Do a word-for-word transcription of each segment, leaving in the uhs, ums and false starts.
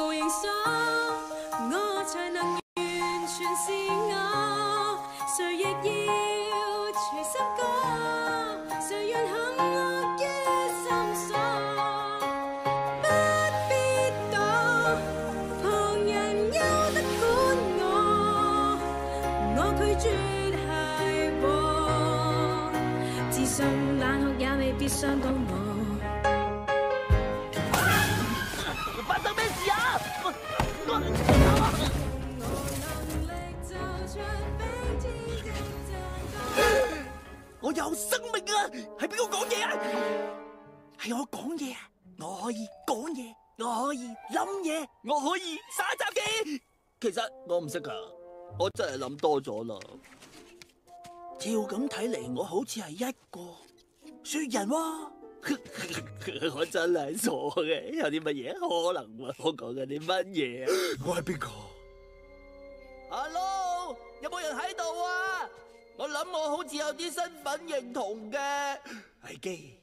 無形所，我才能完全是我。誰亦要隨心歌，誰願陷我於心鎖？不必躲，旁人休得管我，我拒絕係和，自信冷酷也未必傷到我。 發生咩事啊？我我我有生命啊！係邊個講嘢啊？係我講嘢啊！我可以講嘢，我可以諗嘢，我可以耍雜技。其實我唔識噶，我真係諗多咗啦。照咁睇嚟，我好似係一個雪人喎。我真係傻嘅，有啲乜嘢可能啊？我講緊啲乜嘢啊？ 我係邊個 ？Hello， 有冇人喺度啊？我諗我好似有啲身份認同嘅危機，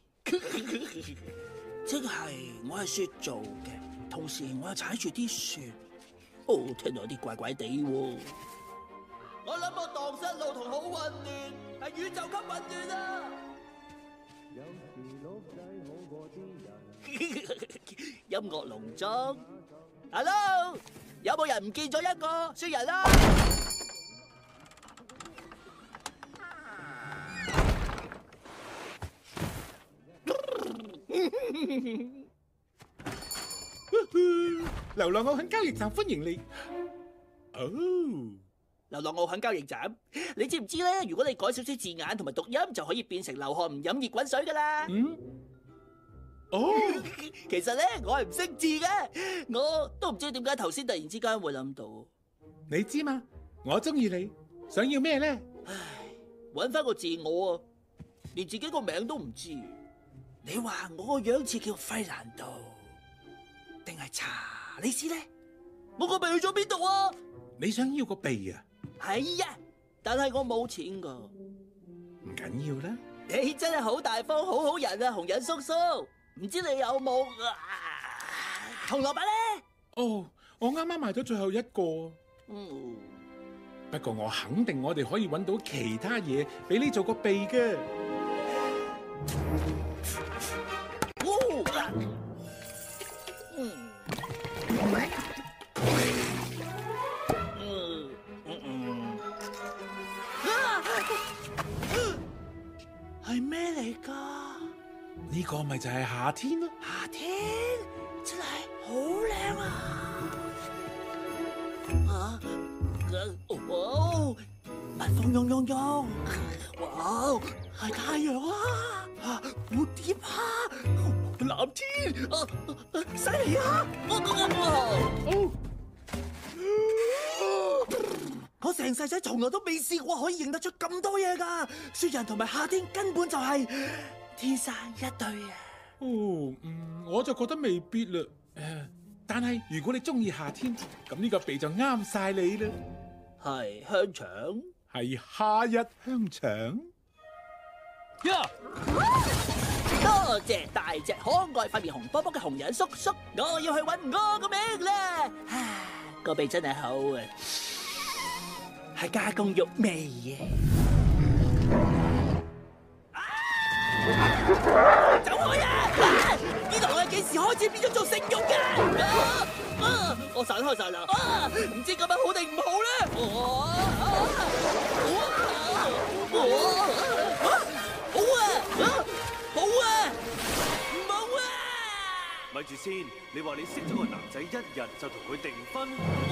即係我係雪做嘅，同時我又踩住啲雪。哦，聽到有啲怪怪地喎。我諗我蕩失路同好混亂，係宇宙級混亂啊！音樂農莊 ，Hello， 有冇人唔見咗一個雪人啊？ 流浪奧肯交易站歡迎你。哦， 流浪奧肯交易站，你知唔知咧？如果你改少少字眼同埋讀音，就可以變成流汗唔飲熱滾水噶啦。 嗯。哦， 其實咧，我係唔識字嘅，我都唔知點解頭先突然之間會諗到。 你知嘛？我中意你，想要咩咧？ 唉，搵翻個自我啊，連自己個名都唔知。你話我個樣似叫費蘭道，定係查理斯咧？我個鼻去咗邊度啊？ 你想要個鼻啊？ 係啊，但係我冇錢噶。 唔緊要啦。 你真係好大方，好好人啊，紅人叔叔。唔知你有冇銅鑼板咧？ 哦，我啱啱買咗最後一個。 嗯。 不過我肯定我哋可以揾到其他嘢俾你做個鼻嘅。 哦。嗯。嗯嗯嗯。啊！係咩嚟㗎？ 呢個咪就係夏天咯！ 夏天真係好靚啊！啊，哇，蜜蜂嗡嗡嗡，哇，係太陽啊！蝴蝶啊，藍天啊，犀利啊！哦，我成世仔從來都未試過可以認得出咁多嘢㗎！雪人同埋夏天根本就係天生一對啊！ 哦，嗯，我就覺得未必啦。誒，但係如果你中意夏天，咁呢個鼻就啱晒你啦。 係香腸， 係夏日香腸。 呀！多謝大隻可愛、塊面紅卜卜嘅紅人叔叔，我要去揾我個名啦！啊，個鼻真係好啊，係加工肉味嘅。走開啊！呢度係幾時開始變咗做性慾㗎？啊啊！我散開晒啦！啊，唔知咁樣好定唔好咧？哇！好啊！好啊！唔好啊！ 咪住先，你話你識咗個男仔一日就同佢訂婚？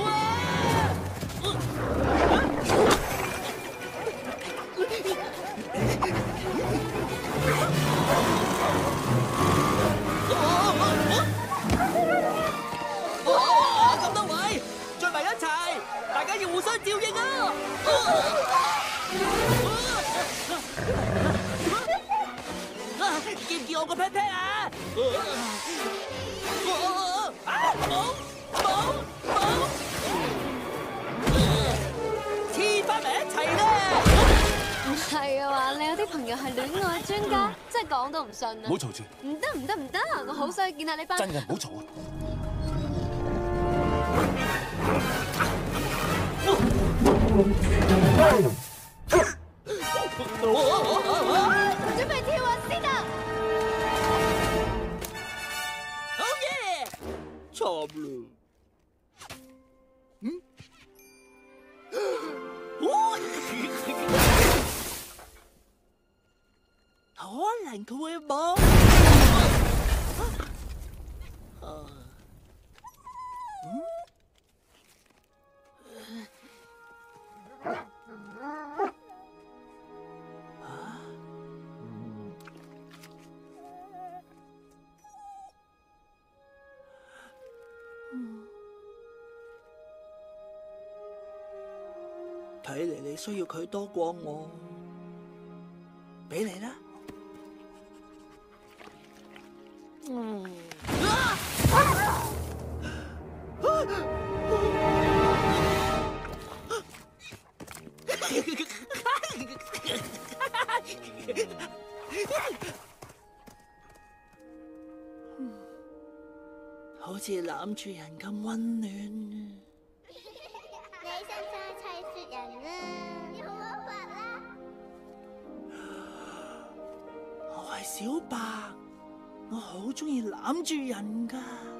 咁多位聚埋一齊，大家要互相照應啊！見唔見我個 pat pat 啊？啊！冇冇冇！黐翻埋一齊啦！ 唔係啊話，你有啲朋友係戀愛專家，真係講都唔信啊！ 唔好嘈住！ 唔得唔得唔得，我好想見下你班。 真嘅唔好嘈啊！ 準備跳啊，先啊！ 好嘢，錯啦。嗯？可能佢會冇。啊？嗯？睇嚟你需要佢多過我，俾你啦。嗯。好似攬住人咁溫暖。 你想唔想砌雪人啊？有魔法啦！ 我係小白，我好中意攬住人㗎。